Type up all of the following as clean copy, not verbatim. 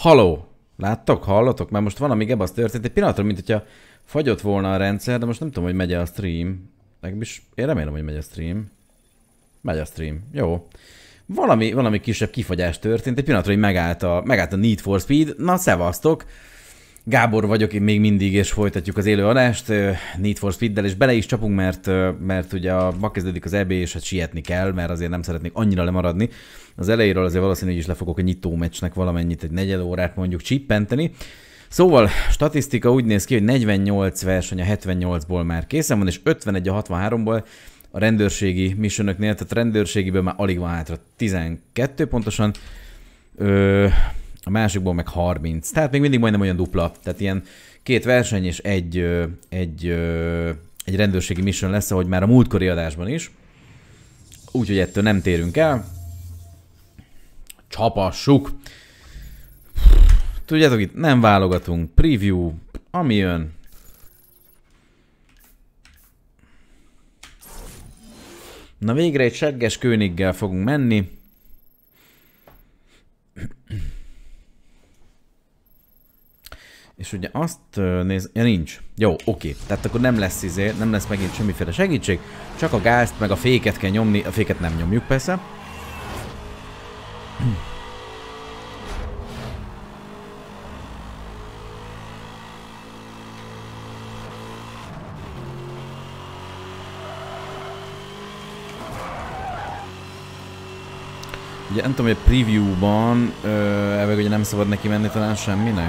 Haló! Láttok? Hallotok? Mert most valami gebasz történt. Egy pillanatra, mint hogyha fagyott volna a rendszer, de most nem tudom, hogy megy-e a stream. Legalábbis én remélem, hogy megy a stream. Megy a stream. Jó. Valami kisebb kifagyás történt. Egy pillanatra, hogy megállt a Need for Speed. Na, szevasztok! Gábor vagyok én még mindig, és folytatjuk az élő adást Need for Speed-del, és bele is csapunk, mert ugye ma kezdődik az EB, és hát sietni kell, mert azért nem szeretnék annyira lemaradni. Az elejéről azért valószínűleg is le fogok a nyitó meccsnek valamennyit, egy negyed órát mondjuk csippenteni. Szóval statisztika úgy néz ki, hogy 48 verseny a 78-ból már készen van, és 51 a 63-ból a rendőrségi missionöknél, tehát a rendőrségiből már alig van hátra 12 pontosan. A másikból meg 30. Tehát még mindig majdnem olyan dupla. Tehát ilyen 2 verseny és egy rendőrségi mission lesz, ahogy már a múltkori adásban is. Úgyhogy ettől nem térünk el. Csapassuk! Tudjátok, itt nem válogatunk. Preview, ami jön. Na végre egy segges Königgel fogunk menni. És ugye azt néz... Ja, nincs. Jó, oké. Tehát akkor nem lesz megint semmiféle segítség, csak a gázt meg a féket kell nyomni. A féket nem nyomjuk persze. Ugye nem tudom, hogy a preview-ban elveg ugye nem szabad neki menni talán semminek.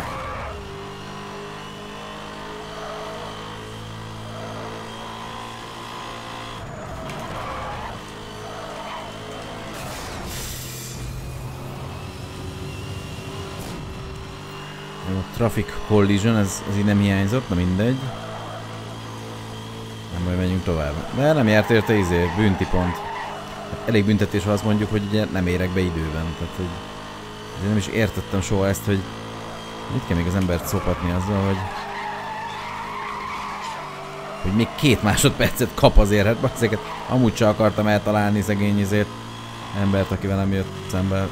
Traffic collision, ez így nem hiányzott, na mindegy. Nem baj, menjünk tovább. De nem járt érte bünti pont. Hát elég büntetés, ha azt mondjuk, hogy ugye nem érek be időben. Tehát, hogy nem is értettem soha ezt, hogy mit kell még az embert szopatni azzal, hogy még 2 másodpercet kap azért, hát basszéket amúgy csak akartam eltalálni szegény embert, aki velem jött szembe.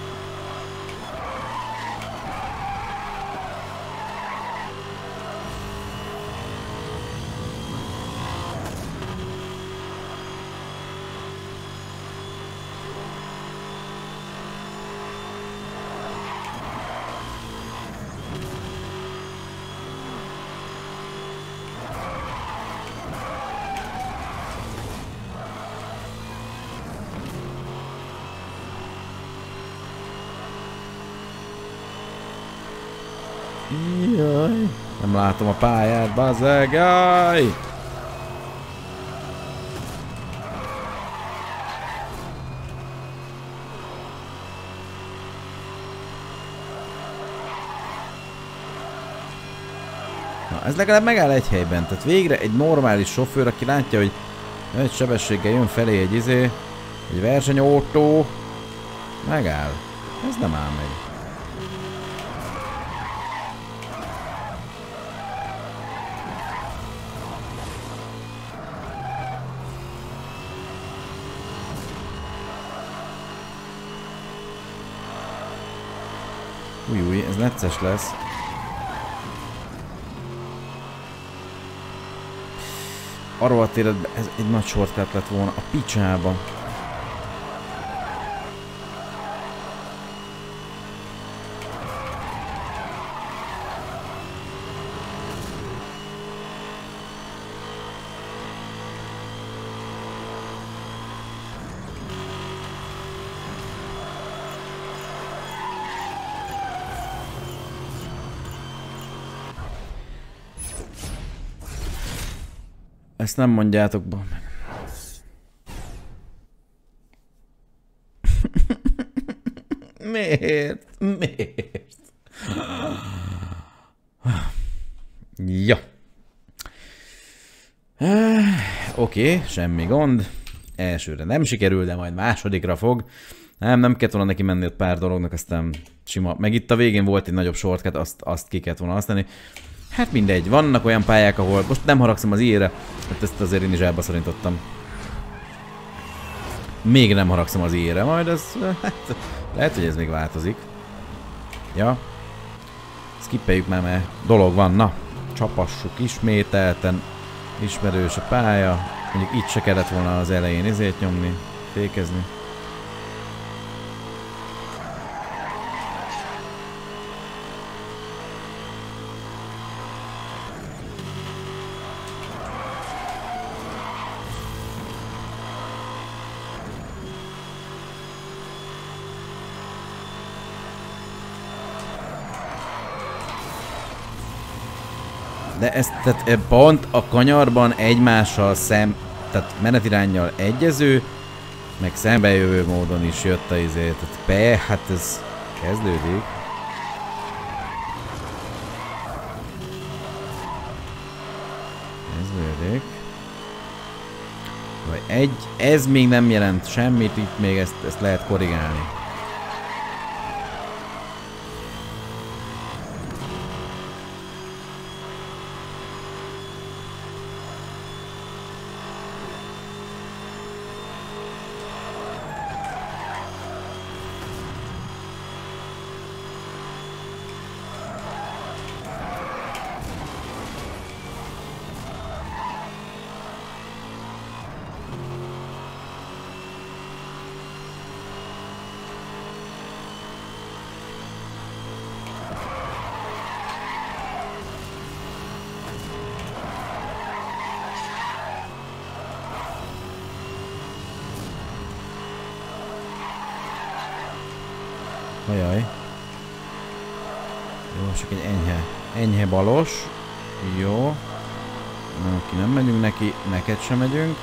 Jaj, nem látom a pályát, bazzeg, jaj! Na, ez legalább megáll egy helyben, tehát végre egy normális sofőr, aki látja, hogy egy sebességgel jön felé egy versenyautó, megáll. Ez nem áll meg. Új, ez necces lesz. Arról a téredben ez egy nagy shortcut lett volna a picsába. Ezt nem mondjátok be. Miért? Miért? Ja. Oké, semmi gond. Elsőre nem sikerül, de majd másodikra fog. Nem kellett volna neki menni ott pár dolognak, aztán sima. Meg itt a végén volt egy nagyobb shortcut, azt ki kellett volna használni. Hát mindegy, vannak olyan pályák, ahol most nem haragszom az ilyenre, hát ezt azért én is elbaszorítottam. Még nem haragszom az ilyenre, majd ez, hát, lehet, hogy ez még változik. Ja. Skippeljük már, mert dolog van. Na, csapassuk ismételten. Ismerős a pálya. Mondjuk itt se kellett volna az elején ezért nyomni, fékezni. De ez tehát pont a kanyarban egymással tehát menetiránnyal egyező, meg szembejövő módon is jött a izé, tehát hát ez kezdődik. Kezdődik. Vagy ez még nem jelent semmit, itt még ezt lehet korrigálni. Ajaj. Jó, csak egy enyhe balos. Jó. Neki nem megyünk neki, neked sem megyünk.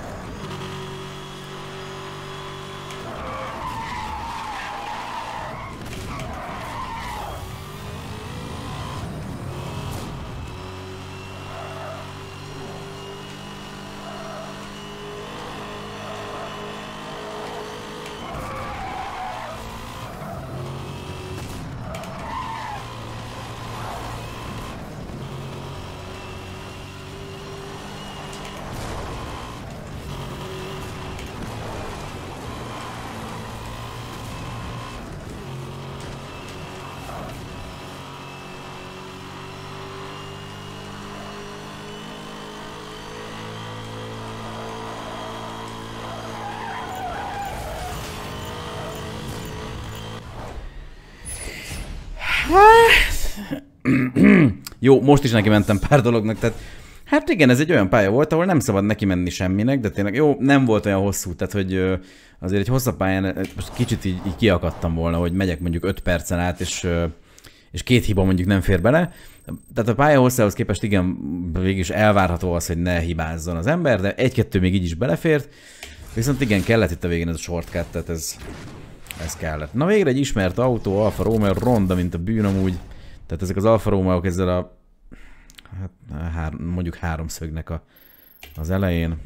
Jó, most is neki mentem pár dolognak, tehát hát igen, ez egy olyan pálya volt, ahol nem szabad neki menni semminek, de tényleg jó, nem volt olyan hosszú, tehát hogy azért egy hosszabb pályán most kicsit így kiakadtam volna, hogy megyek mondjuk 5 percen át, és 2 hiba mondjuk nem fér bele. Tehát a pálya hosszához képest igen, végülis elvárható az, hogy ne hibázzon az ember, de 1-2 még így is belefért. Viszont igen, kellett itt a végén ez a shortcut, tehát ez kellett. Na végre egy ismert autó, Alfa Romeo, ronda, mint a bűn amúgy. Tehát ezek az Alfa Romeo-k ezzel a hát, mondjuk háromszögnek az elején.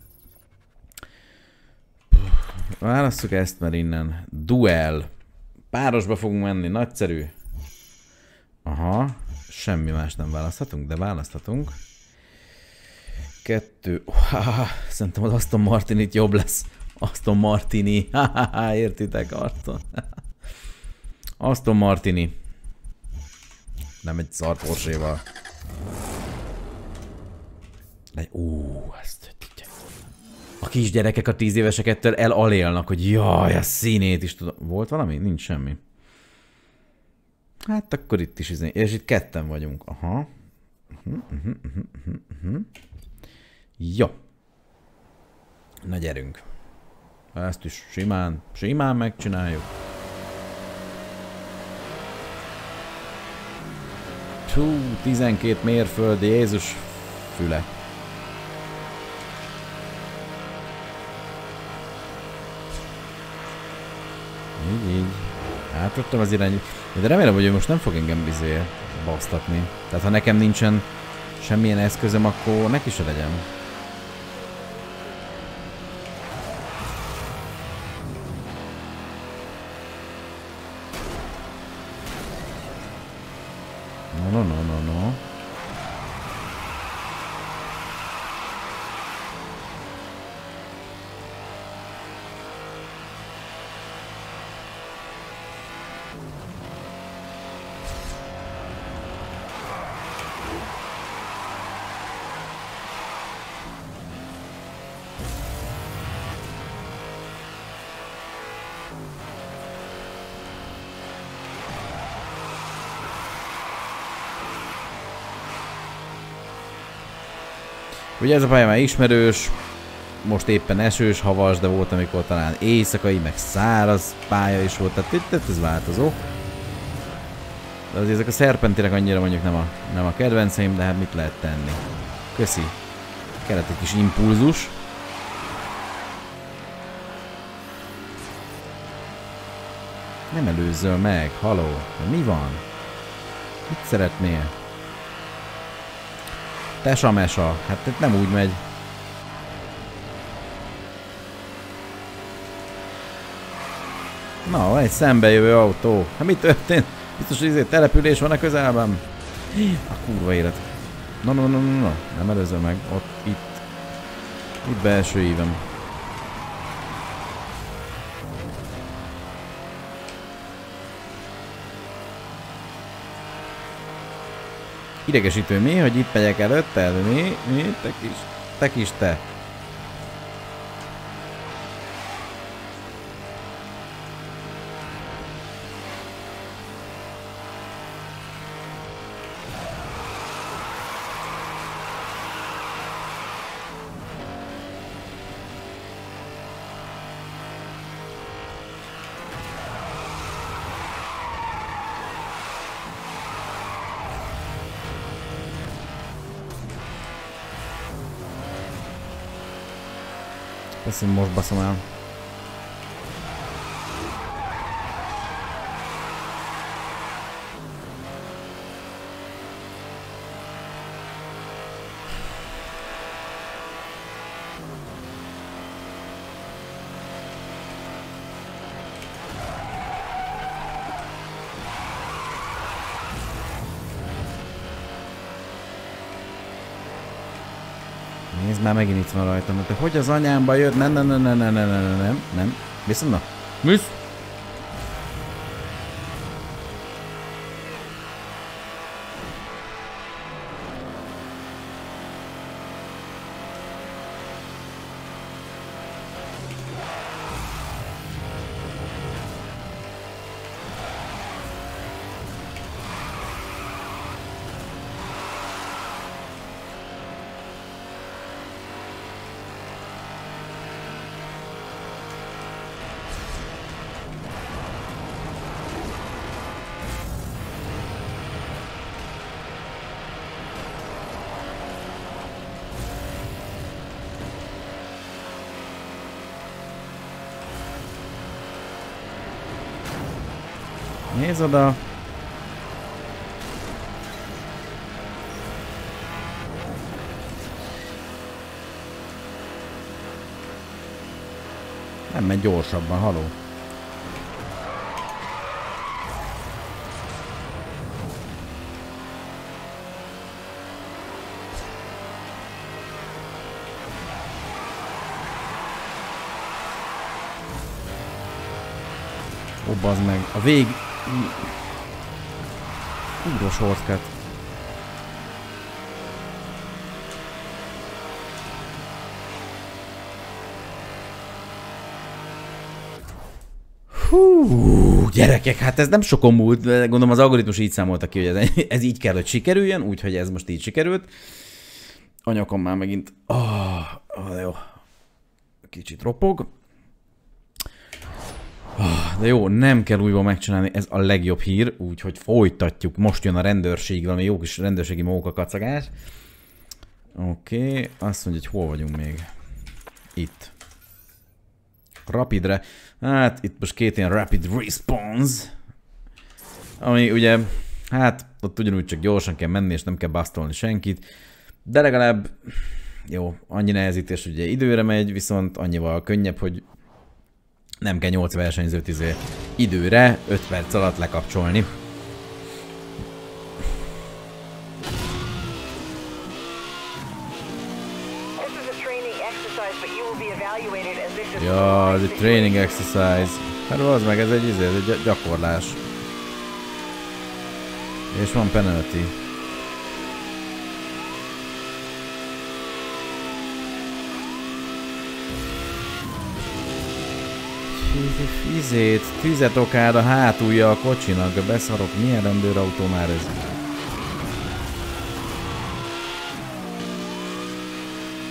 Válasszuk ezt, mert innen. Duel. Párosba fogunk menni, nagyszerű. Aha, semmi más nem választhatunk, de választhatunk. 2. Szerintem az Aston Martin itt jobb lesz. Aston Martini. Értitek, Aston. Aston Martini. Nem egy szar Porsche-val. Ezt a kisgyerekek a 10 évesekettől elalélnak, hogy jaj, a színét is tudom. Volt valami? Nincs semmi. Hát akkor itt is és itt ketten vagyunk. Aha. Jó. Na gyerünk. Ezt is simán megcsináljuk. 12 mérföld, Jézus füle. Így. Átvettem az irány. De remélem, hogy ő most nem fog engem basztatni. Tehát ha nekem nincsen semmilyen eszközöm, akkor neki se legyen. No. Ugye ez a pálya már ismerős, most éppen esős, havas, de volt amikor talán éjszakai, meg száraz pálya is volt, tehát itt ez változó. De azért ezek a szerpentirek annyira mondjuk nem a kedvenceim, de hát mit lehet tenni. Köszi. Kellett egy kis impulzus. Nem előzzöl meg, haló, mi van? Mit szeretnél? Tesa-mesa, hát itt nem úgy megy. Na, van egy szembejövő autó. Hát mi történt? Biztos, hogy ezért település van a közelben. A kurva élet. No, nem előzöl meg. Ott, itt belső ívem. Idegesítő mi, hogy itt megyek előtted? Mi? Te kis te. Persze most baszom el. Nézd már, megint itt van rajtam. Te hogy az anyámba jött? Nem. Viszont na. Müsz! Nézd oda! Nem megy gyorsabban, haló. Ó, bazd meg. A vég... Kurva shortcut. Hú, gyerekek, hát ez nem sokon múlt, gondolom az algoritmus így számolta ki, hogy ez így kell, hogy sikerüljön, úgyhogy ez most így sikerült. Anyakon már megint... jó. Kicsit ropog. De jó, nem kell újból megcsinálni, ez a legjobb hír, úgyhogy folytatjuk. Most jön a rendőrség, valami jó kis rendőrségi mókakacagás. Oké, azt mondja, hogy hol vagyunk még. Itt. Rapidre. Hát, itt most két ilyen rapid response. Ami ugye, hát, ott ugyanúgy csak gyorsan kell menni, és nem kell basztolni senkit. De legalább, jó, annyi nehezítés, ugye időre megy, viszont annyival könnyebb, hogy nem kell 8 versenyzőt időre 5 perc alatt lekapcsolni. Ja, ez egy training exercise. Hát az meg, ez egy gyakorlás. És van penalty. Tüzet okád a hátulja a kocsinak, beszarok, milyen rendőrautó már ez?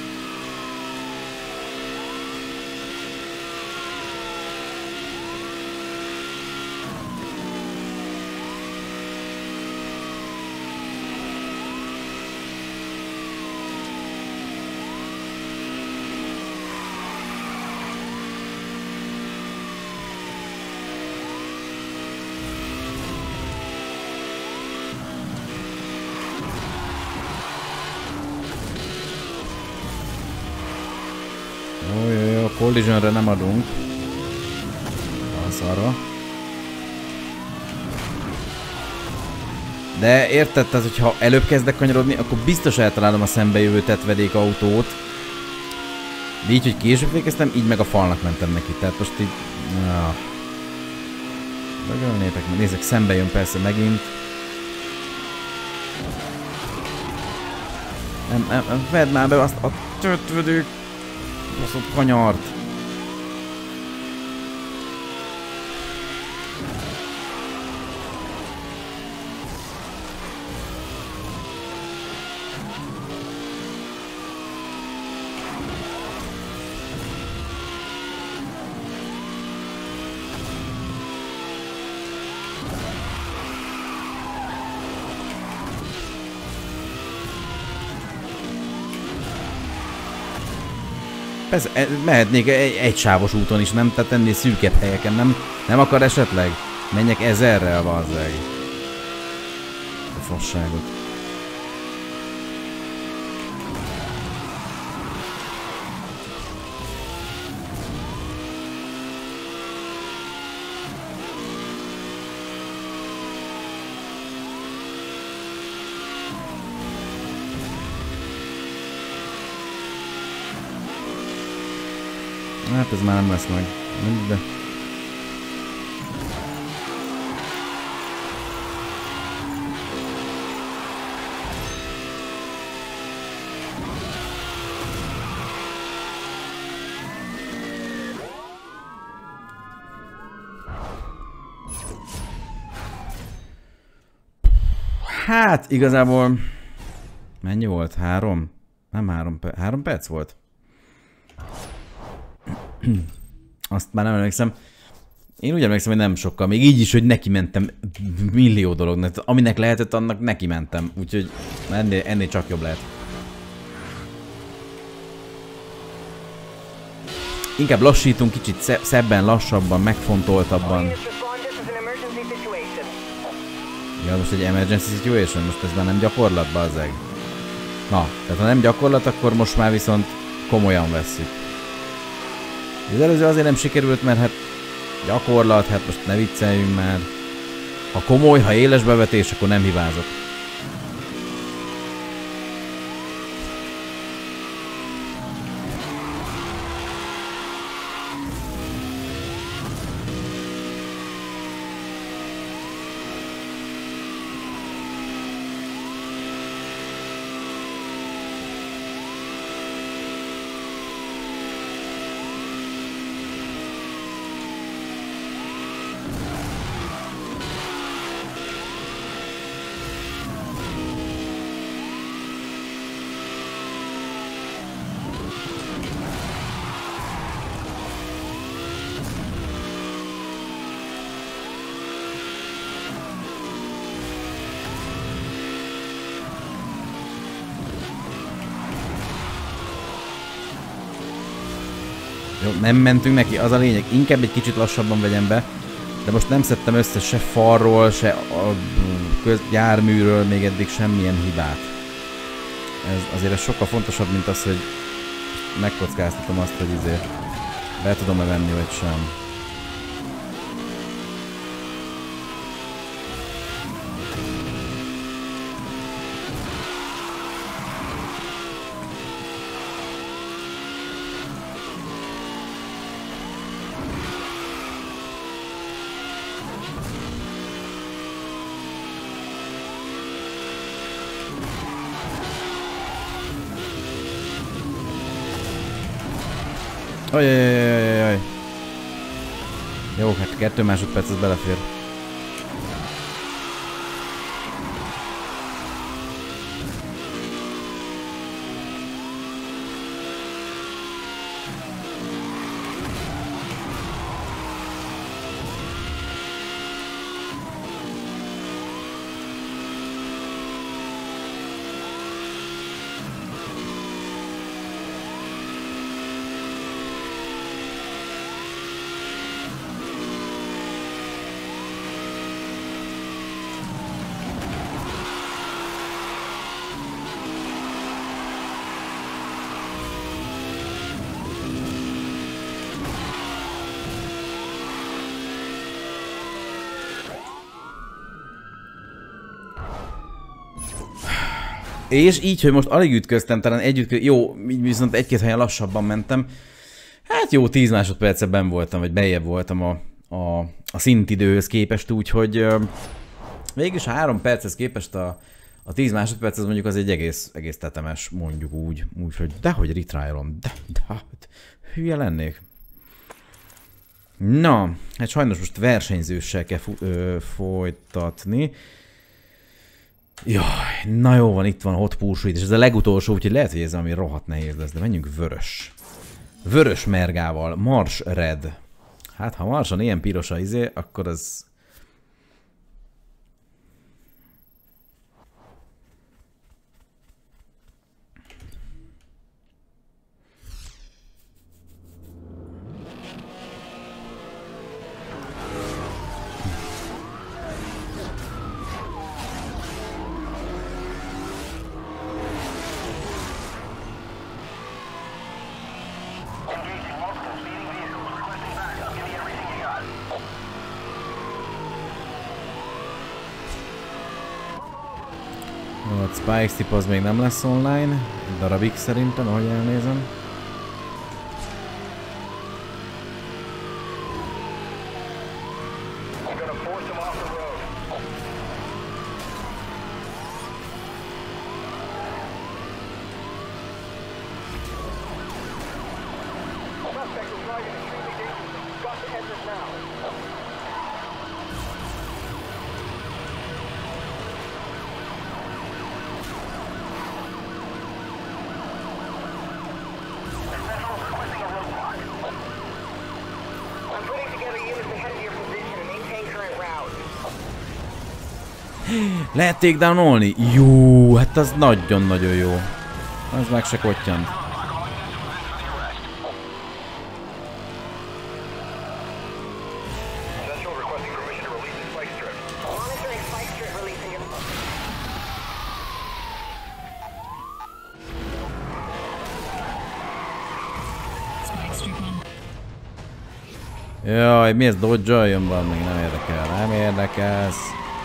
Collisionre nem adunk. Az arra. De érted, tehát, hogyha előbb kezdek kanyarodni, akkor biztos eltalálom a szembejövő tetvedék autót. De így, hogy később fékeztem, így meg a falnak mentem neki. Tehát most így... Dögölnétek, mert nézzek, szembe jön persze megint. Nem, vedd már be azt a tetvedék baszott kanyart. Persze, mehetnék egy sávos úton is, nem? Tehát ennél szűkebb helyeken, nem akar esetleg? Menjek 1000-rel, bazzeg. A fasságot. Hát ez már nem lesz meg. De... Hát igazából... Mennyi volt? 3? Nem 3 perc. 3 perc volt? Azt már nem emlékszem. Én úgy emlékszem, hogy nem sokkal. Még így is, hogy neki mentem millió dolognak. Aminek lehetett, annak neki mentem. Úgyhogy ennél csak jobb lehet. Inkább lassítunk kicsit szebben, lassabban, megfontoltabban. Ja, most egy emergency situation? Most ez már nem gyakorlat, bazzeg. Na, tehát ha nem gyakorlat, akkor most már viszont komolyan vesszük. Az előző azért nem sikerült, mert hát gyakorlat, hát most ne vicceljünk már. Ha komoly, ha éles bevetés, akkor nem hibázok. Jó, nem mentünk neki, az a lényeg. Inkább egy kicsit lassabban vegyem be. De most nem szedtem össze se falról, se a járműről még eddig semmilyen hibát. Ez azért ez sokkal fontosabb, mint az, hogy megkockáztatom azt, hogy izé be tudom-e venni, vagy sem. Ajajajajajaj. Jó, hát 2 másodperc, az belefér. És így, hogy most alig ütköztem, talán jó, viszont egy-két helyen lassabban mentem. Hát jó, 10 másodpercben voltam, vagy beljebb voltam a szintidőhöz képest, úgyhogy végülis 3 perchez képest a 10 másodperc az mondjuk az egy egész tetemes, mondjuk úgy. Úgyhogy dehogy retrialom, de hülye lennék. Na, hát sajnos most versenyzőssel kell folytatni. Jaj, na jó van, itt van a hot pursuit, és ez a legutolsó, úgyhogy lehet, hogy ez ami rohadt nehéz lesz, de menjünk vörös. Vörös mergával, Mars Red. Hát ha Marson ilyen piros a izé, akkor az... A Spikes tip az még nem lesz online, egy darabig szerintem, ahogy elnézem. Lehet takedown-olni? Jó, hát az nagyon-nagyon jó. Az meg se kottyant. Jaj, mi ez dodge-oljon van? Még nem érdekel, nem érdekes.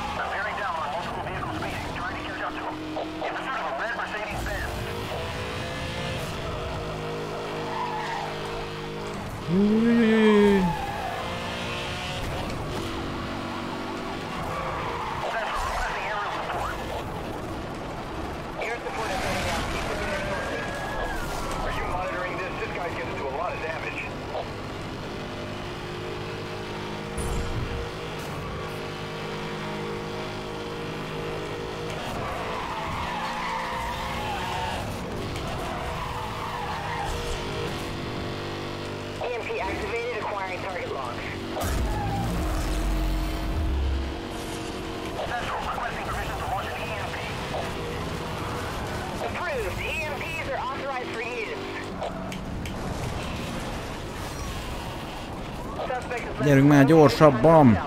Gyerünk már gyorsabban!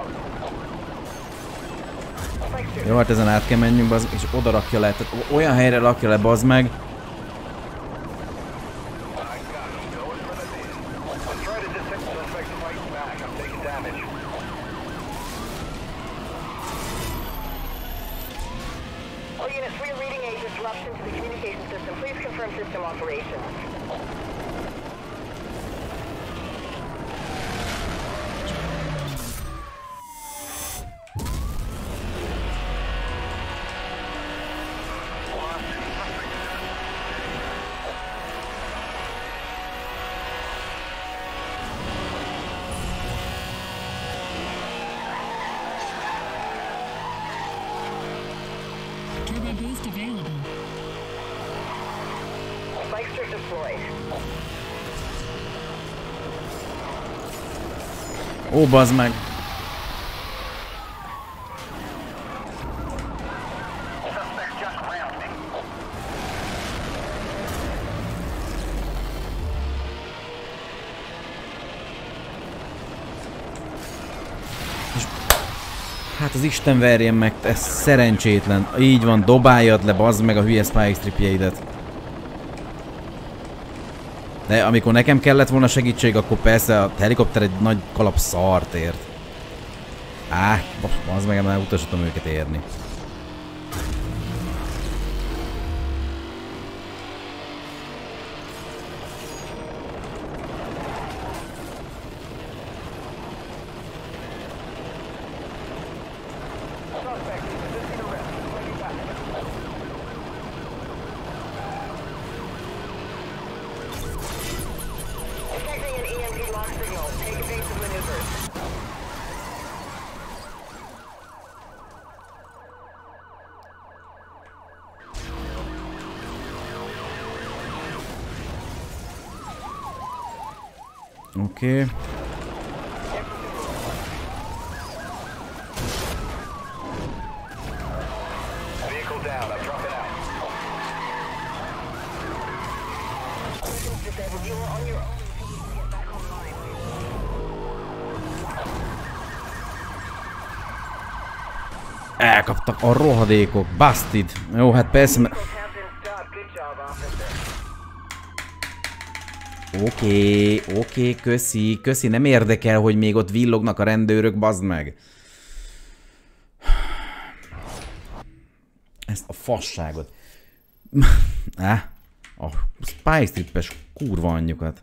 Jó, hát ezen át kell menjünk, és oda rakja le, tehát olyan helyre rakja le, bazd meg. Ó, bazd meg! Hát az Isten verjen meg, ez szerencsétlen. Így van, dobáljad le, bazd meg a hülye Spike stripjeidet. De amikor nekem kellett volna segítség, akkor persze a helikopter egy nagy kalap szart ért. Az meg már utasítom őket érni. Oké. Elkaptak a rohadékok, bastid. Jó, hát persze, mert... Oké, köszi, nem érdekel, hogy még ott villognak a rendőrök, bazd meg. Ezt a fasságot. A Spike Strip-es kurva anyjukat.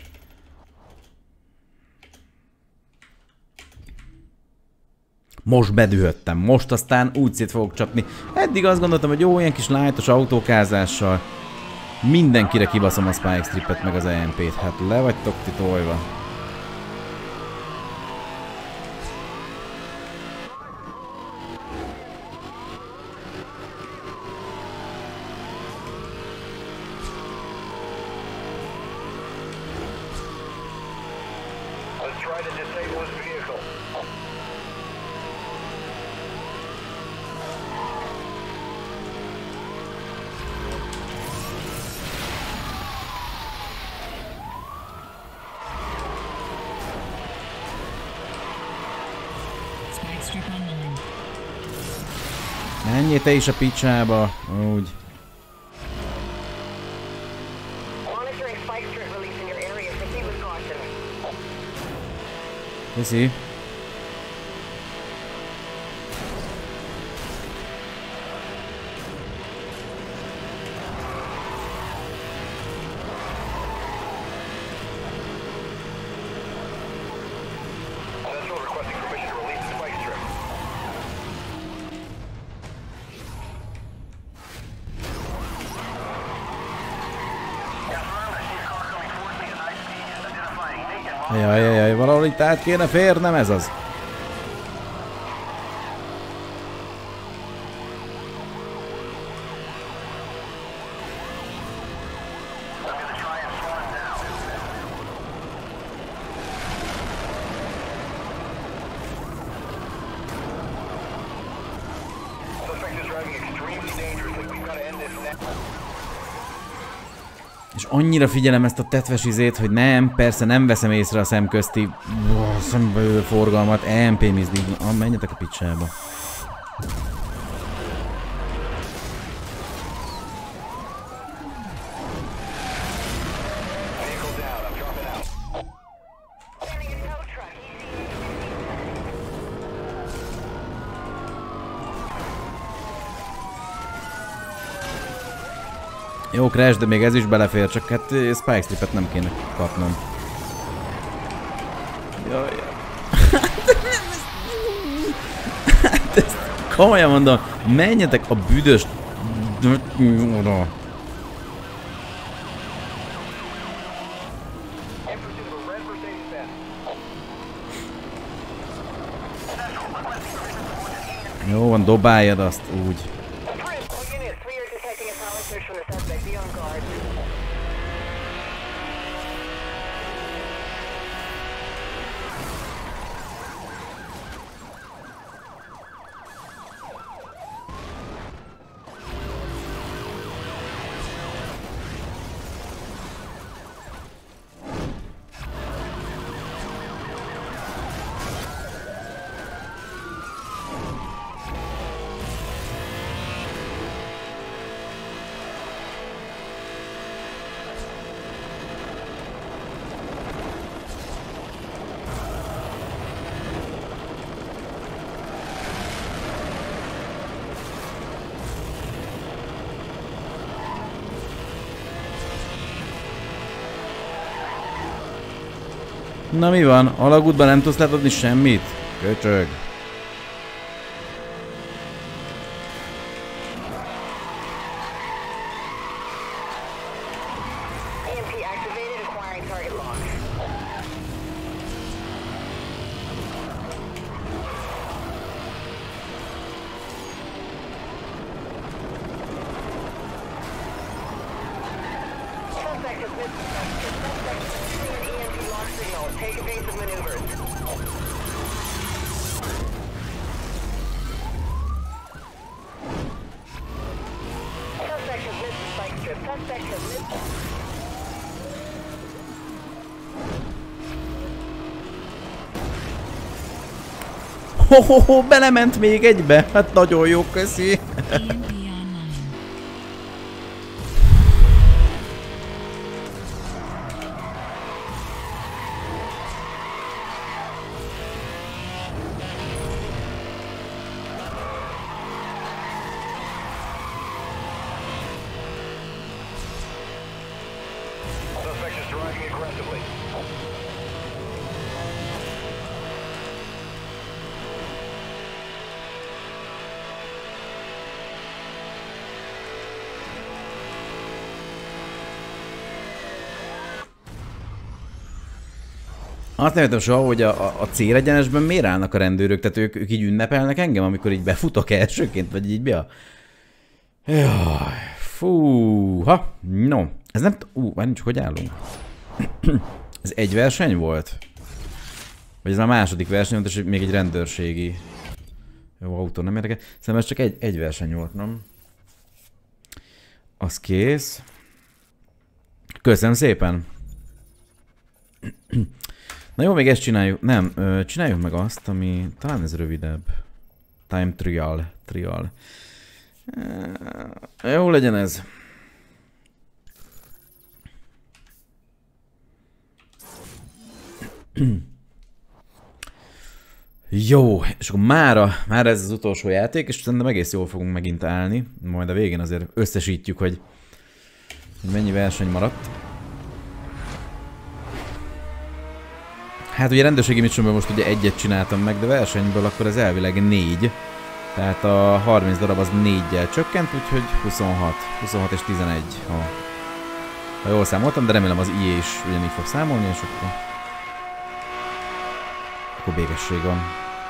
Most bedühöttem, most aztán úgy szét fogok csapni. Eddig azt gondoltam, hogy jó, ilyen kis lightos autókázással mindenkire kibaszom a Spike Strip-et meg az EMP-t. Hát le vagytok ti tolva. Menjél te is a picsába, úgy. Köszi. Jaj, valahol itt át kéne férnem, ez az. És annyira figyelem ezt a tetves izét, hogy nem, persze nem veszem észre a szemközti szembejövő forgalmat, EMP-mizdig, menjetek a picsába. Jó, Crash, de még ez is belefér, csak hát Spike Strip-et nem kéne kapnom. Jaj. Hát ezt komolyan mondom, menjetek a büdös... oda. Jó van, dobáljad azt úgy. Na mi van? Alagútban nem tudsz letadni semmit? Köcsög. Suspect has missed suspect using an EMP lock signal. Take evasive maneuvers. Suspect has missed the spike strip. Suspect has missed. Ho-ho-ho, belement még egybe? Hát nagyon jó, köszi. Azt nem értem soha, hogy a célegyenesben miért állnak a rendőrök, tehát ők így ünnepelnek engem, amikor így befutok elsőként, vagy így mi a... Jaj, fúha, no, ez nem... Várjunk csak, hogy állunk. Ez egy verseny volt? Vagy ez már a második verseny volt, és még egy rendőrségi... Jó, autó nem érdekel. Szerintem ez csak egy verseny volt, nem? Az kész. Köszönöm szépen! Na jó, még ezt csináljuk. Nem, csináljuk meg azt, ami talán ez rövidebb. Time trial. Jó legyen ez. Jó, és akkor mára ez az utolsó játék, és szerintem egész jól fogunk megint állni. Majd a végén azért összesítjük, hogy mennyi verseny maradt. Hát ugye rendőrségi misszióban most ugye egyet csináltam meg, de versenyből akkor ez elvileg 4. Tehát a 30 darab az 4-jel csökkent, úgyhogy 26. 26 és 11. Ha jól számoltam, de remélem az IE is ugyanígy fog számolni, és akkor békesség van.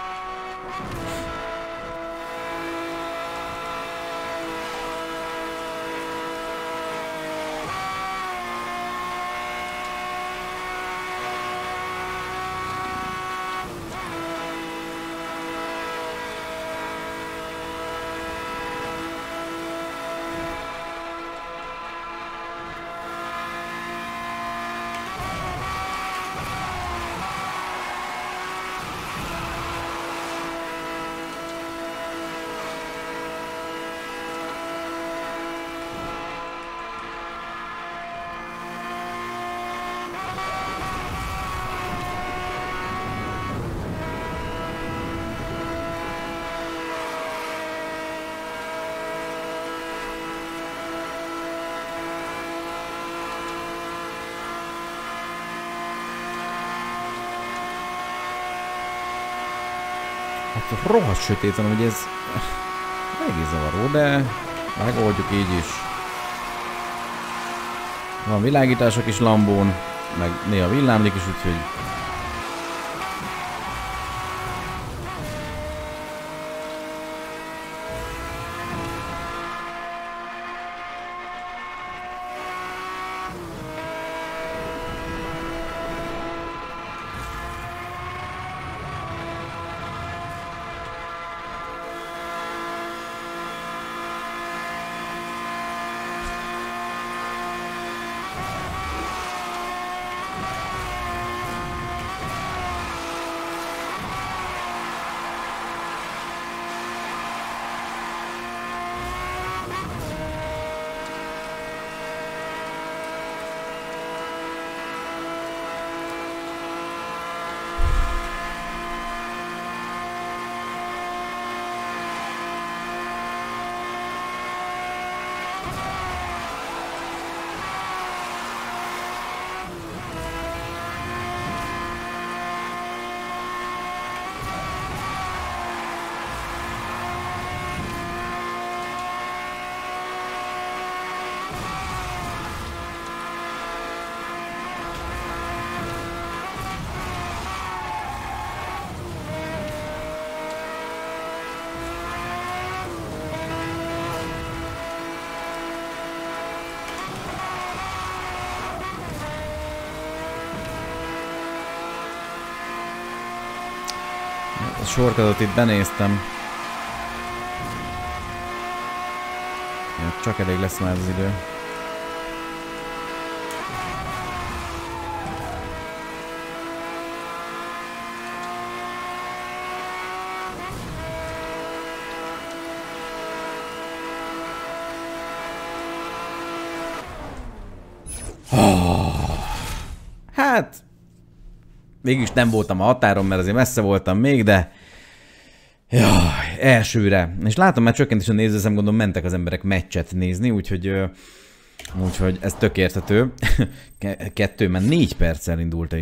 Hát rohadt sötét van, hogy ez egész zavaró, de megoldjuk így is. Van világítások is Lambón, meg néha villámlik is, úgyhogy... A sorkadot itt benéztem. Ja, csak elég lesz már az idő. Hát... Mégis nem voltam a határon, mert azért messze voltam még, de... Jaj, elsőre. És látom, már csökkent is a nézőszám, gondolom mentek az emberek meccset nézni, úgyhogy ez tök érthető. 4 perccel indult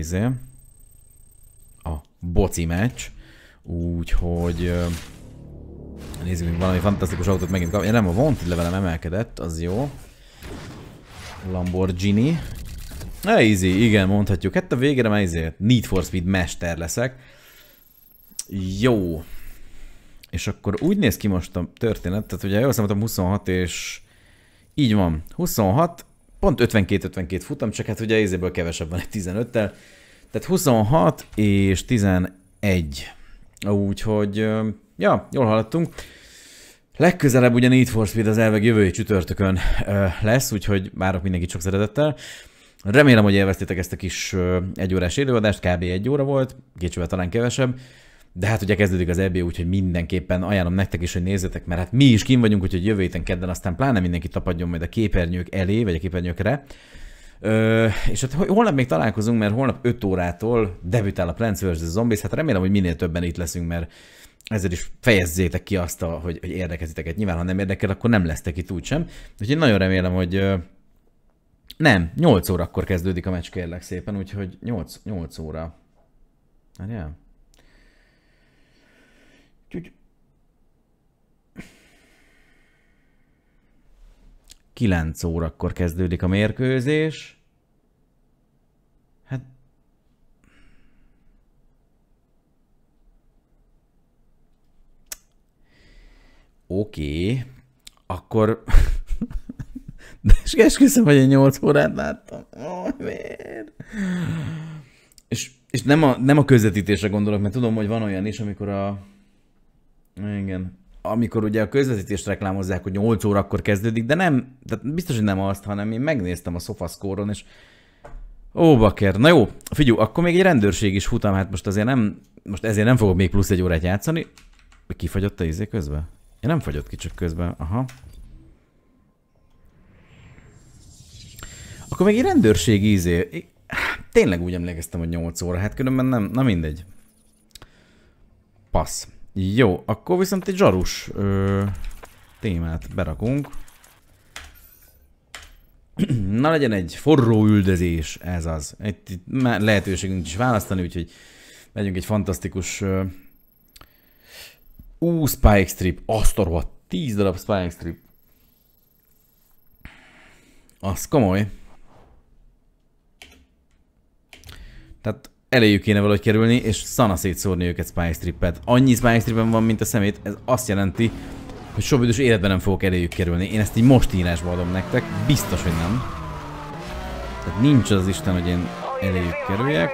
a boci meccs. Úgyhogy... Nézzük, még valami fantasztikus autót megint kap. Ja, nem, a Wanted levelem emelkedett, az jó. Lamborghini. Easy, igen, mondhatjuk. Hát a végére már Need for Speed mester leszek. Jó. És akkor úgy néz ki most a történet, tehát ugye jól számoltam 26 és... Így van, 26, pont 52 futam, csak hát ugye ezéből kevesebb van egy 15-tel. Tehát 26 és 11. Úgyhogy, ja, jól haladtunk. Legközelebb ugye Need for Speed az elveg jövő csütörtökön lesz, úgyhogy várok mindenkit sok szeretettel. Remélem, hogy élveztétek ezt a kis egyórás élőadást, kb. 1 óra volt, kétségbe talán kevesebb. De hát ugye kezdődik az EB, úgyhogy mindenképpen ajánlom nektek is, hogy nézzetek, mert hát mi is kint vagyunk, úgyhogy jövő héten kedden aztán pláne mindenki tapadjon majd a képernyők elé, vagy a képernyőkre. És hát holnap még találkozunk, mert holnap 5 órától debütál a Plants vs. Zombies, hát remélem, hogy minél többen itt leszünk, mert ezzel is fejezzétek ki azt, hogy érdekeziteket. Nyilván, ha nem érdekel, akkor nem lesztek itt úgysem. Úgyhogy nagyon remélem, hogy nem, 8 órakor kezdődik a meccs, kérlek szépen, úgyhogy 8 óra. Várjál. 9 órakor kezdődik a mérkőzés. Hát... Oké. Akkor... De esküszöm, hogy én 8 órát láttam. Miért? És nem a közvetítésre gondolok, mert tudom, hogy van olyan is, amikor a... Igen. Amikor ugye a közvetítést reklámozzák, hogy 8 órakor kezdődik, de nem, tehát biztos, hogy nem azt, hanem én megnéztem a SofaScore-on, és ó, bakker. Na jó, figyelj, akkor még egy rendőrség is futam, hát most ezért nem fogok még plusz 1 órát játszani. Kifagyott a közben? Ja, nem fagyott ki, csak közben, aha. Akkor még egy rendőrség tényleg úgy emlékeztem, hogy 8 óra, hát különben nem, na mindegy. Passz. Jó, akkor viszont egy zsarus témát berakunk. Na legyen egy forró üldözés, ez az. Itt lehetőségünk is választani, úgyhogy megyünk egy fantasztikus Spike Strip, azt a rohadt 10 darab Spike Strip. Az komoly. Tehát eléjük kéne valahogy kerülni, és szana szétszórni őket Spike Strippet. Annyi Spike Strippen van, mint a szemét, ez azt jelenti, hogy soha büdös életben nem fogok eléjük kerülni. Én ezt így most írásba adom nektek, biztos, hogy nem. Tehát nincs az Isten, hogy én eléjük kerüljek.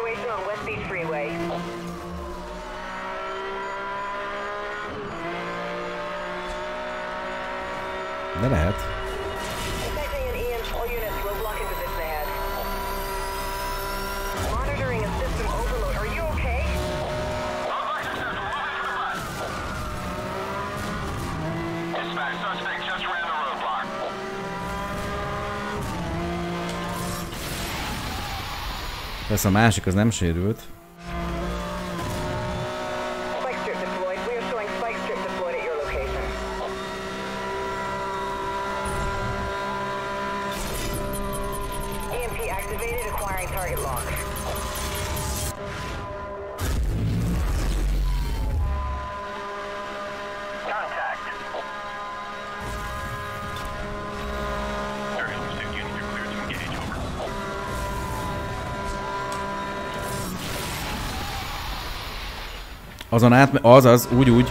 De lehet. Persze a másik az nem sérült. Azon át, azaz, úgy.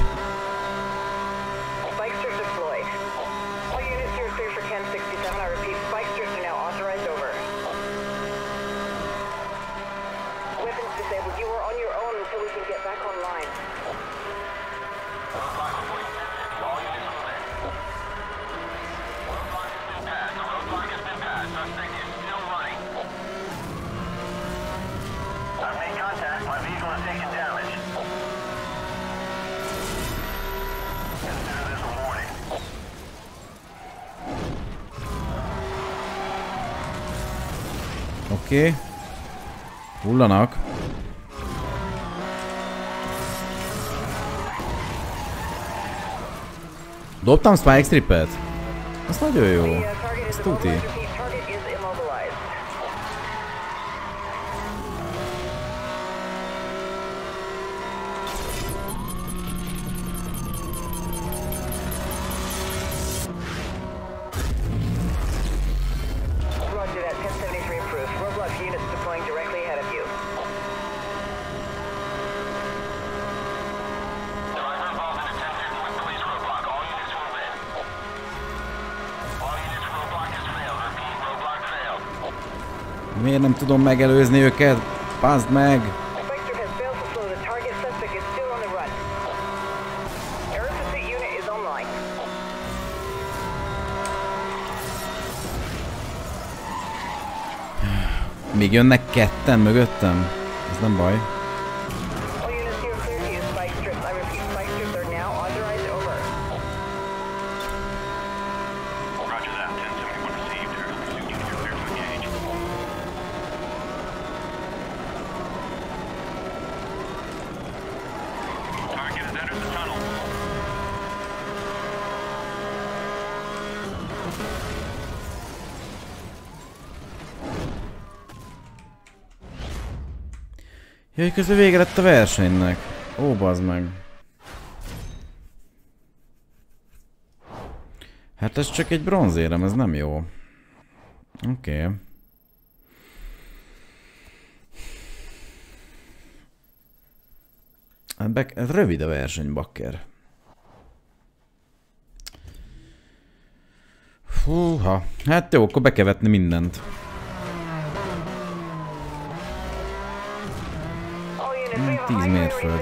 Oké. Hullanak. Dobtam Spike Stripet. Ez nagyon jó. Ez tuti. Miért nem tudom megelőzni őket? Baszd meg! Még jönnek ketten mögöttem? Ez nem baj. Jaj, közben vége lett a versenynek. Ó, bazd meg. Hát ez csak egy bronzérem, ez nem jó. Oké. Ez rövid a verseny, bakker. Fúha. Hát jó, akkor be kell vetni mindent. 10 mérföld.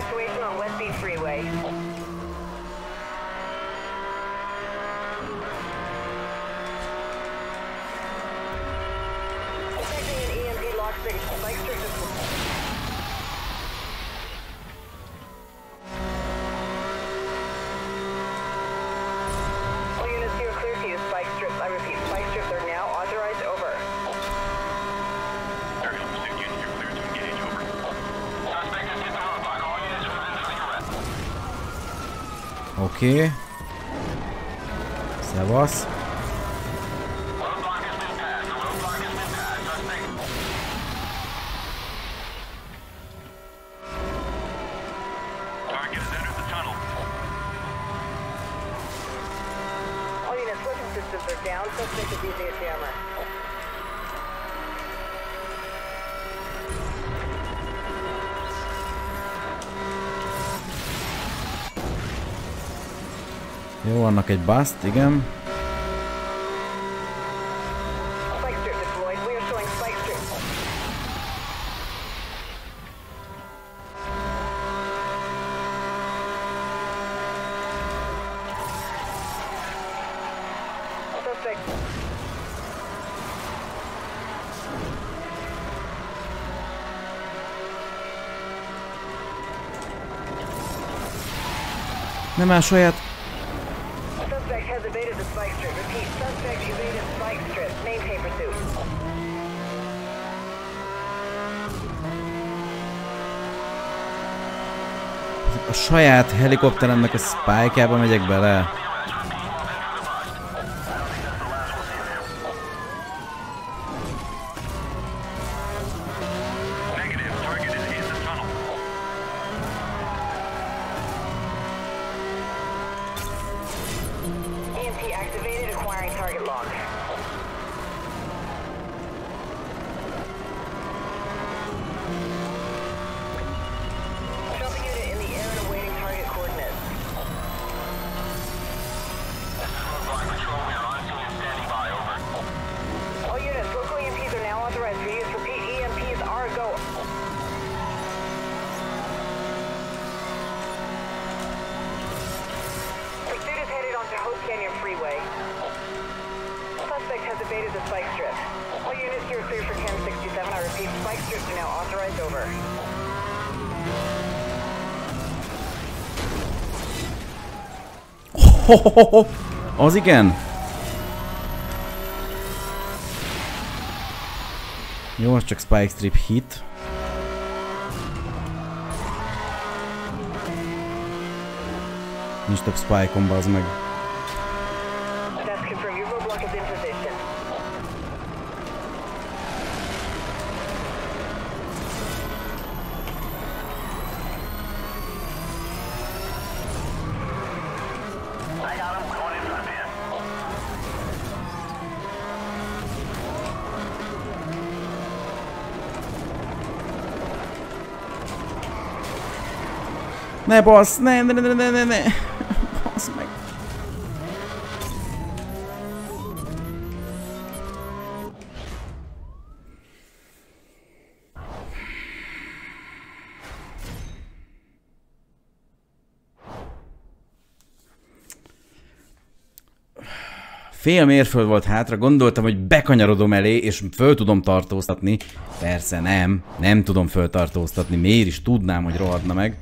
Oké. Szevasz. Jó, annak egy bust, igen. Nem áll saját. A saját helikopteremnek a spike-jába megyek bele. Az igen. Jó, az csak Spike Strip hit. Nincs több Spike-on, bazd meg. That's confirmed. Your roadblock is in position. I got him. Going in front of him. Ne bassz, ne. Bassz meg. Fél mérföld volt hátra, gondoltam, hogy bekanyarodom elé, és föl tudom tartóztatni. Persze nem tudom föltartóztatni, miért is tudnám, hogy rohadna meg.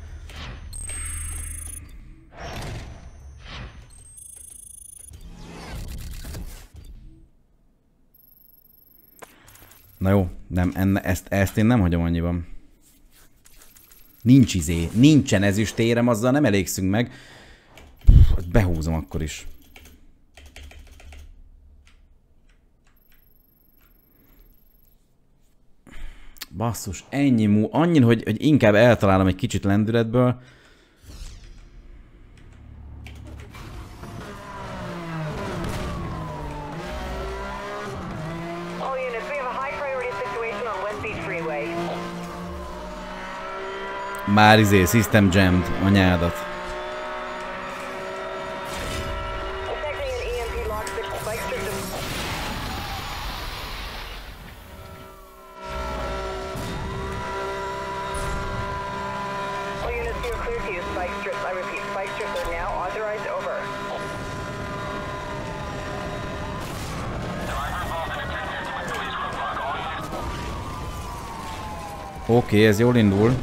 Na jó, nem, ezt én nem hagyom annyiban. Nincsen ezüstérem, azzal nem elégszünk meg. Behúzom akkor is. Basszus, annyi, hogy inkább eltalálom egy kicsit lendületből. All units, we have a high priority situation on West Beach Freeway. Már system jammed, anyádat. Detecting an EMP lock spike strip. All units, you're clear to use spike strips. I repeat, spike strips are now authorized. Over. Oké, ez jól indul.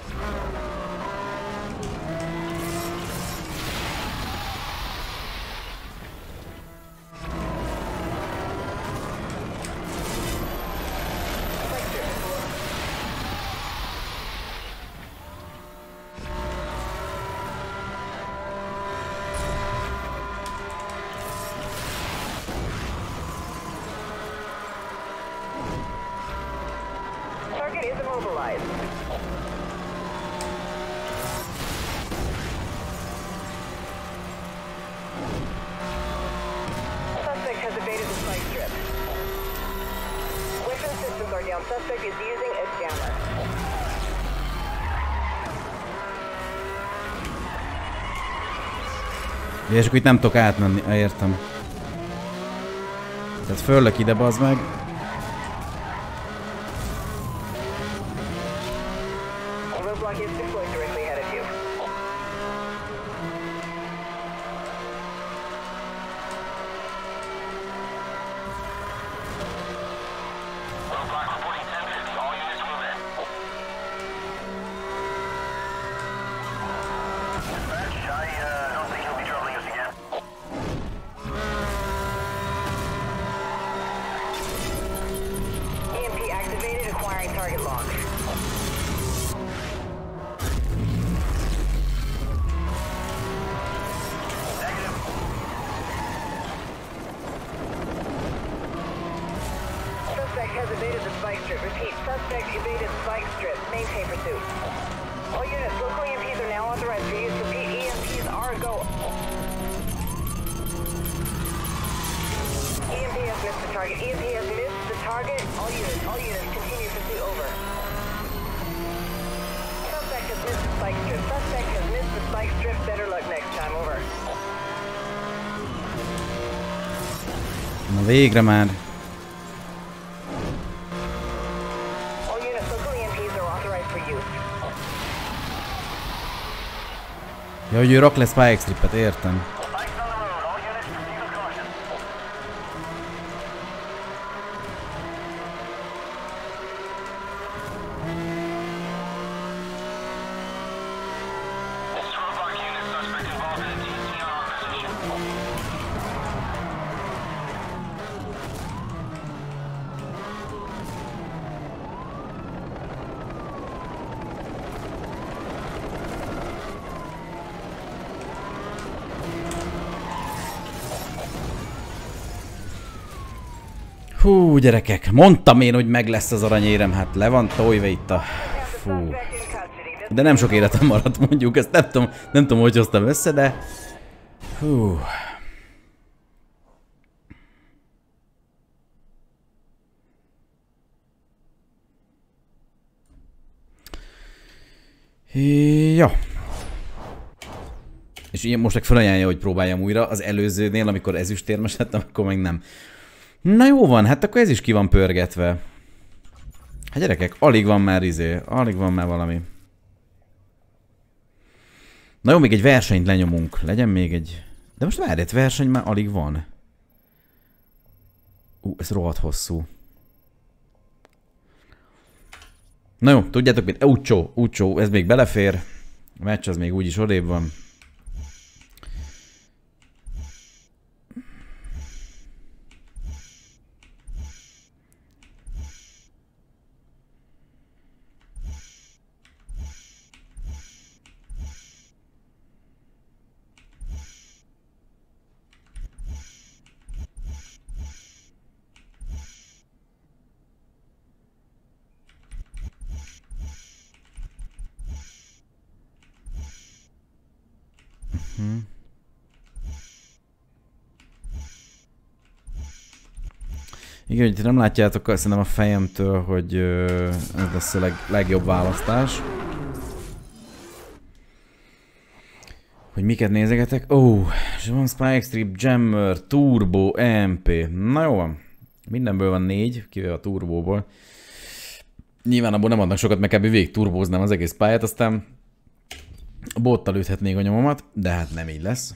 Target is immobilized. Suspect has evaded the spike strip. Weapon systems are down. Suspect is using a jammer. És akkor itt nem tudok átmenni, értem. Tehát föllök ide, bazd meg. Roadblock is deployed directly ahead of you. Roadblock reporting 1050. All units move in. Dispatch, I don't think he'll be troubling us again. EMP activated, acquiring target lock. Negative. Suspect has evaded the spike strip. Repeat, suspect evaded spike strip. Maintain pursuit. All units, local EMPs are now authorized for use. Repeat, EMPs are a go. EMP has missed the target. EMP has missed the target. All units, continue pursuit. Over. Suspect has missed the spike strip. Suspect has missed the spike strip. Better luck next time. Over. Na végre már. All units, local EMPs are authorized for use. Ja, hogy ő rak le Spike Stripet, értem. Spikes on the road. All units proceed with caution. This is Roadblock unit. Suspect involved in a TC on our position. Hú, gyerekek, mondtam én, hogy meg lesz az aranyérem, hát le van tojva itt a... Fú. De nem sok életem maradt, mondjuk, ezt nem tudom, hogy hoztam össze, de... Hú. Ja. És ilyen most meg felajánlja, hogy próbáljam újra. Az előzőnél, amikor ezüstérmes lettem, akkor meg nem. Na jó van, hát akkor ez is ki van pörgetve. Hát gyerekek, alig van már alig van már valami. Na jó, még egy versenyt lenyomunk. Legyen még egy... De most várj, egy verseny már alig van. Ez rohadt hosszú. Na jó, tudjátok mit? Úcsó, ez még belefér. A meccs az még úgyis odébb van. Igen, hogy nem látjátok szerintem a fejemtől, hogy ez lesz a legjobb választás. Hogy miket nézegetek? És van Spike Strip, Jammer, Turbo, MP. Na jó van. Mindenből van 4, kivéve a turbóból. Nyilván abból nem adnak sokat, meg kb. Végig turbóznám az egész pályát, aztán a bottal üthetnék a nyomomat, de hát nem így lesz.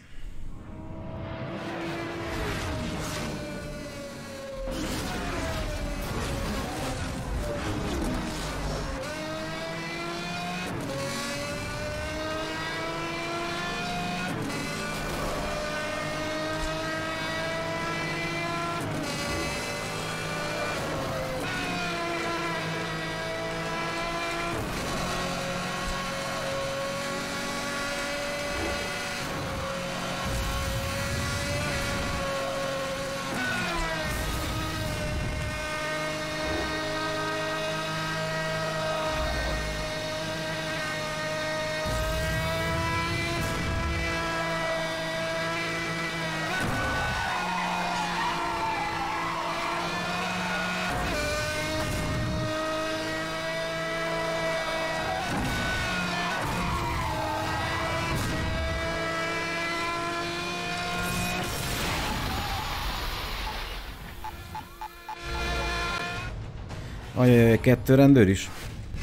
Ajajaj, 2 rendőr is?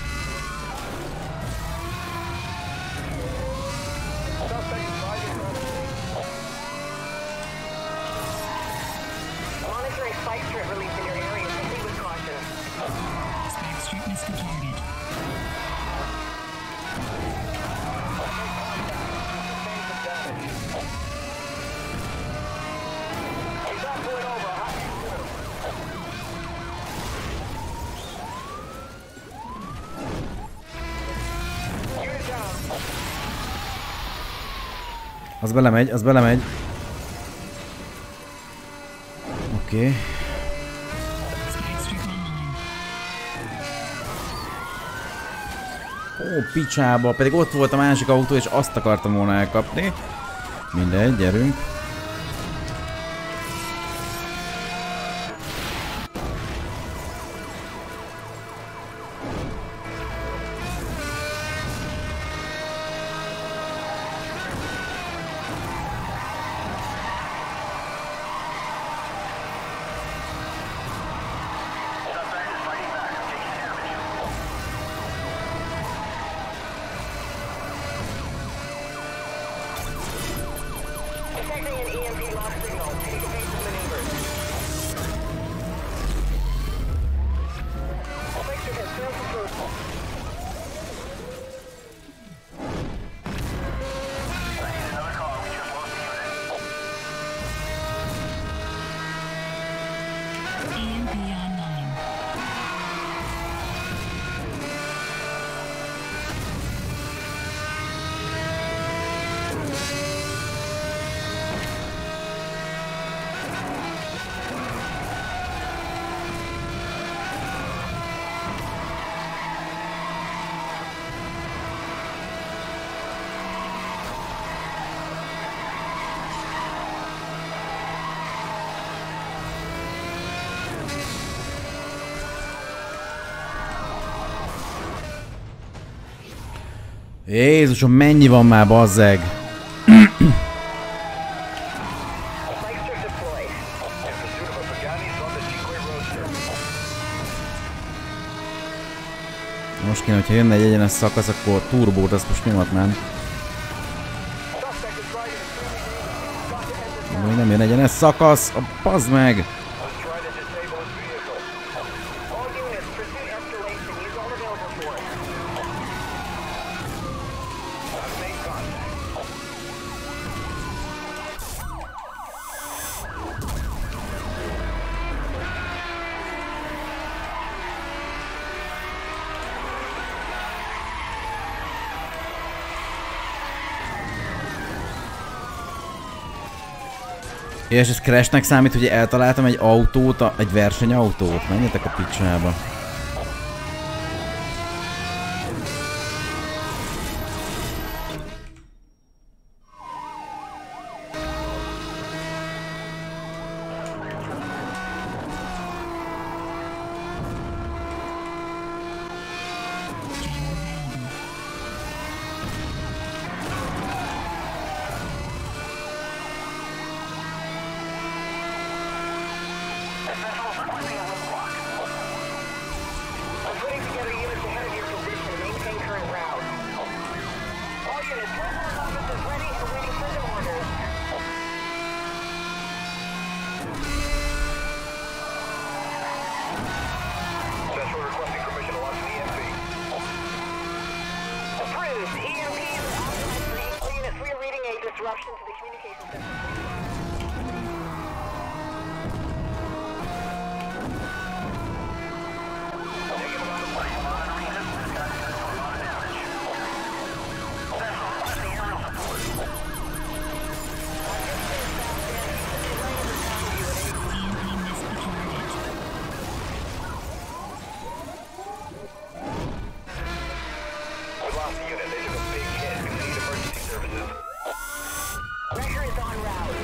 Az belemegy, az belemegy. Oké. Ó, picsába, pedig ott volt a másik autó, és azt akartam volna elkapni. Mindegy, gyerünk. Detecting Jézusom, mennyi van már, bazzeg? Spike strip deployed. In pursuit of a Pagani's on the Chique Roadster. Most kéne, hogyha jönne egy egyenes szakasz, akkor turbót azt most nyomatnám. Suspect is driving a De még nem jön egyenes szakasz, a bazd meg! Was trying to disable his vehicle. all units. Pursuit escalation. Use all available force. I've made contact. És ez crashnek számít, hogy eltaláltam egy autót, egy versenyautót? Menjetek a picsába. I'm putting together units ahead of your position. Maintain current route. All units. Headquarters office is ready and awaiting further orders. Central requesting permission to launch an EMP. Approved. EMP is authorized for all units. We are reading a disruption to the communication system. We lost the unit. They took a big hit. We need emergency services. Pressure is en route.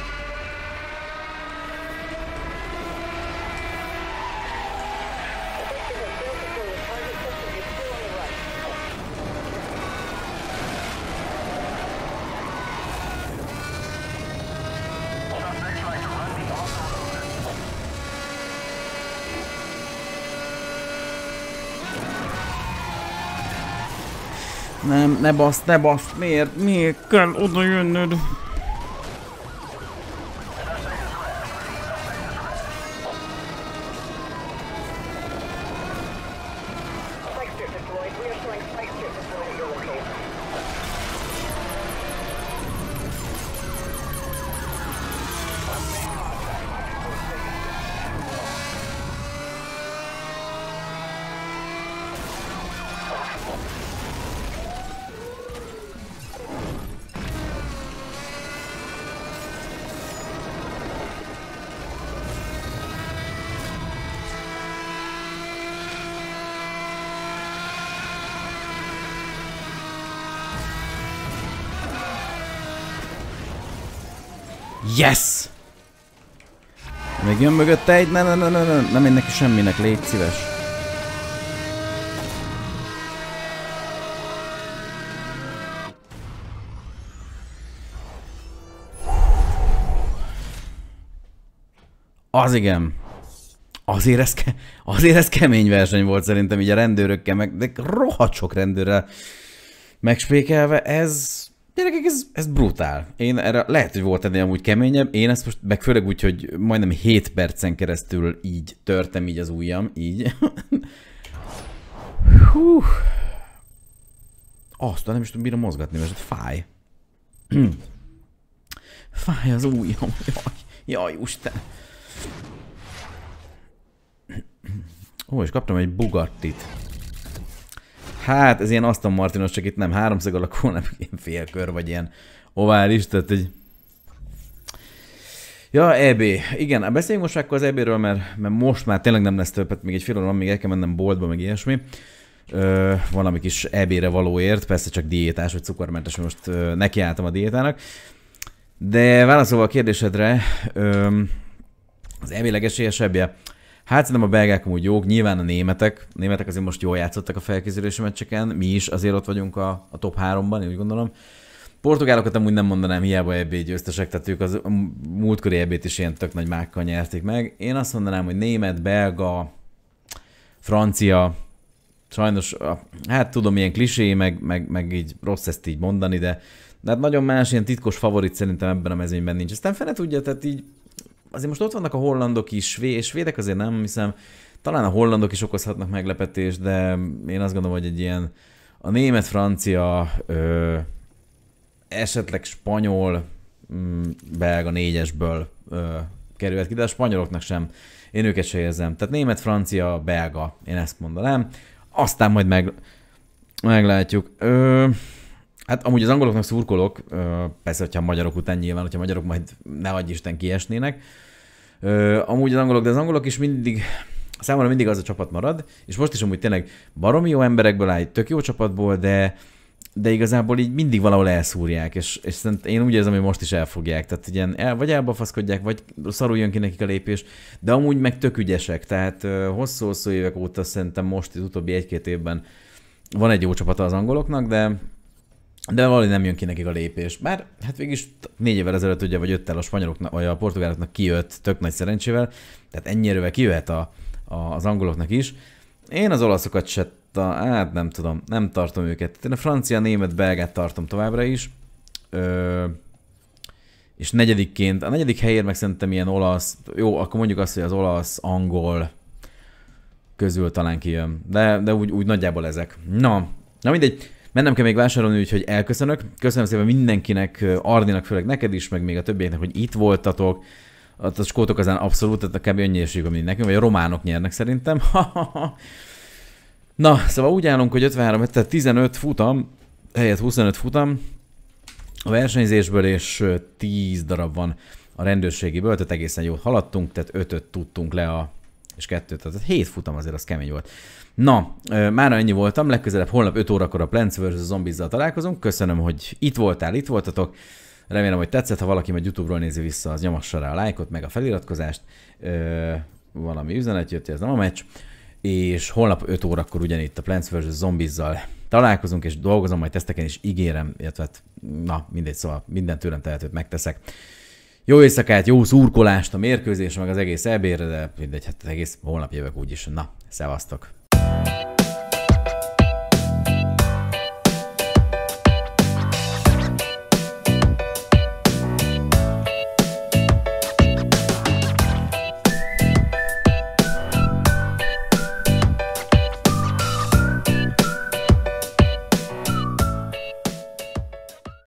Objective is still secured. Target system is still on the run. Suspect trying to run me off the road. Nem, ne baszt, miért? Miért kell oda jönnöd? Spike strip deployed. We are showing spike strip deployed at your location. Yes! Még jön mögötte egy, ne menj neki semminek, légy szíves. Az igen. Azért ez kemény verseny volt szerintem így a rendőrökkel, de rohadt sok rendőrrel megspékelve, gyerekek, ez brutál. Én erre lehet, hogy volt ennél amúgy keményebb, én ezt most, meg főleg úgy, hogy majdnem 7 percen keresztül így törtem így az ujjam, így. Hú. Azt nem is tudom, bírom mozgatni, mert fáj. Fáj az ujjam, jaj, Isten. Ó, és kaptam egy Bugattit. Hát, ez ilyen Aston Martinos, csak itt nem háromszög alakú, hanem ilyen félkör, vagy ilyen ovális, tehát egy... Ja, EB. Igen, beszéljünk most akkor az EB-ről, mert most már tényleg nem lesz többet, még egy fél óra van, még el kell mennem boltba, meg ilyesmi. Valami kis EB-re valóért, persze csak diétás, vagy cukormentes, most nekiálltam a diétának. De válaszolva a kérdésedre, az EB legesélyesebbje, Hát szerintem a belgák amúgy jók, nyilván a németek. A németek azért most jól játszottak a felkészülési meccseken, mi is azért ott vagyunk a top 3-ban, én úgy gondolom. Portugálokat amúgy nem mondanám, hiába EB győztesek, tehát ők az múltkori EB-t is ilyen tök nagy mákkal nyerték meg. Én azt mondanám, hogy német, belga, francia, sajnos, hát tudom, ilyen klisé, meg így rossz ezt így mondani, de hát nagyon más ilyen titkos favorit szerintem ebben a mezőnyben nincs. Aztán fene tudja, tehát így azért most ott vannak a hollandok is, svédek azért nem hiszem, talán a hollandok is okozhatnak meglepetést, de én azt gondolom, hogy egy ilyen a német, francia, esetleg spanyol, belga 4-esből kerülhet ki, de a spanyoloknak sem. Én őket se érzem. Tehát német, francia, belga, én ezt mondanám. Aztán majd meglátjuk. Hát amúgy az angoloknak szurkolok, persze, hogyha a magyarok után nyilván, hogyha a magyarok majd ne adj Isten kiesnének. Amúgy az angolok is számomra mindig az a csapat marad, és most is amúgy tényleg baromi jó emberekből áll, tök jó csapatból, de igazából így mindig valahol elszúrják, és én úgy érzem, hogy most is elfogják. Tehát ilyen, vagy elbafaszkodják, vagy szarul jön ki nekik a lépés, de amúgy meg tök ügyesek. Tehát hosszú-hosszú évek óta szerintem most az utóbbi 1-2 évben van egy jó csapata az angoloknak, de valahogy nem jön ki nekik a lépés. Bár hát végülis 4 évvel ezelőtt ugye, vagy 5-tel a spanyoloknak, vagy a portugáloknak kijött tök nagy szerencsével, tehát ennyi erővel kijöhet az angoloknak is. Én az olaszokat se, hát nem tudom, nem tartom őket. Én a francia, német, belgát tartom továbbra is. És a negyedik helyért meg szerintem ilyen olasz, jó, akkor mondjuk azt, hogy az olasz, angol közül talán kijön. De úgy nagyjából ezek. Na mindegy. Mennem kell még vásárolni, úgyhogy elköszönök. Köszönöm szépen mindenkinek, Ardinak, főleg neked is, meg még a többieknek, hogy itt voltatok. A skótok azán abszolút, tehát kb. Annyi esélyük, mint nekünk, vagy a románok nyernek szerintem. Na, szóval úgy állunk, hogy 53, tehát 15 futam, helyett 25 futam a versenyzésből, és 10 darab van a rendőrségiből, tehát egészen jól haladtunk, tehát 5-öt tudtunk le és 2, tehát 7 futam azért az kemény volt. Na, mára ennyi voltam, legközelebb holnap 5 órakor a Plants vs. Zombies-zal találkozunk. Köszönöm, hogy itt voltatok. Remélem, hogy tetszett, ha valaki majd YouTube-ról nézi vissza, az nyomassa rá a lájkot, meg a feliratkozást. Valami üzenet jött, ez nem a meccs. És holnap 5 órakor ugyanitt a Plants vs. Zombies-zal találkozunk, és dolgozom majd teszteken is, ígérem, illetve mindegy, szóval minden tőlem tehetőt megteszek. Jó éjszakát, jó szurkolást a mérkőzés, meg az egész EB-re, de mindegy, hát egész holnap jövök úgyis. Na, szevasztok!